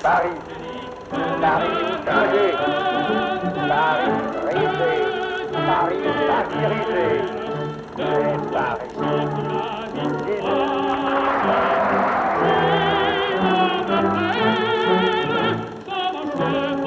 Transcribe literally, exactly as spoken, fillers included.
Paris, Paris dingué, Paris brisé, Paris martyrisé, c'est Paris. Dis-nous.